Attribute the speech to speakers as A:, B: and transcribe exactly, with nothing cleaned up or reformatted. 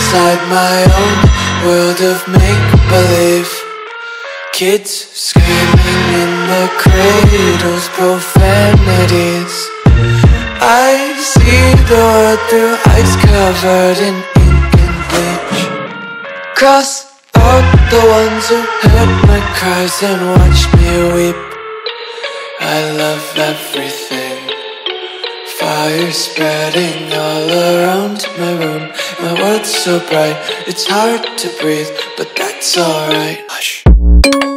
A: inside my own world of make-believe. Kids screaming in their cradles, profanities. I see the world through eyes covered in ink and bleach. Cross out the ones who heard my cries and watched me weep. I love everything. Fire spreading all around my room. My world's so bright, it's hard to breathe, but that's alright. Hush.